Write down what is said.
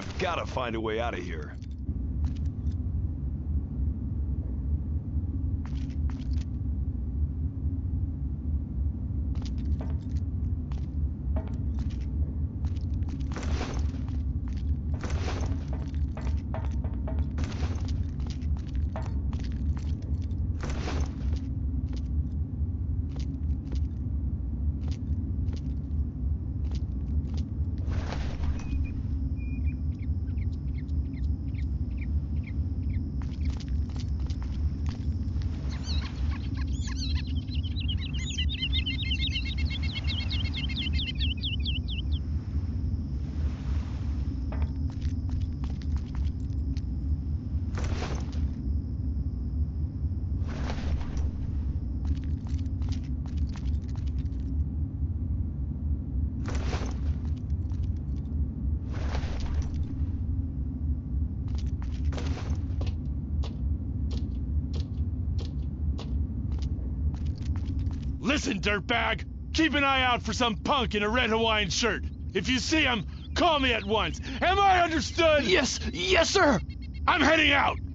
I've gotta find a way out of here. Listen, dirtbag! Keep an eye out for some punk in a red Hawaiian shirt. If you see him, call me at once. Am I understood? Yes, sir! I'm heading out!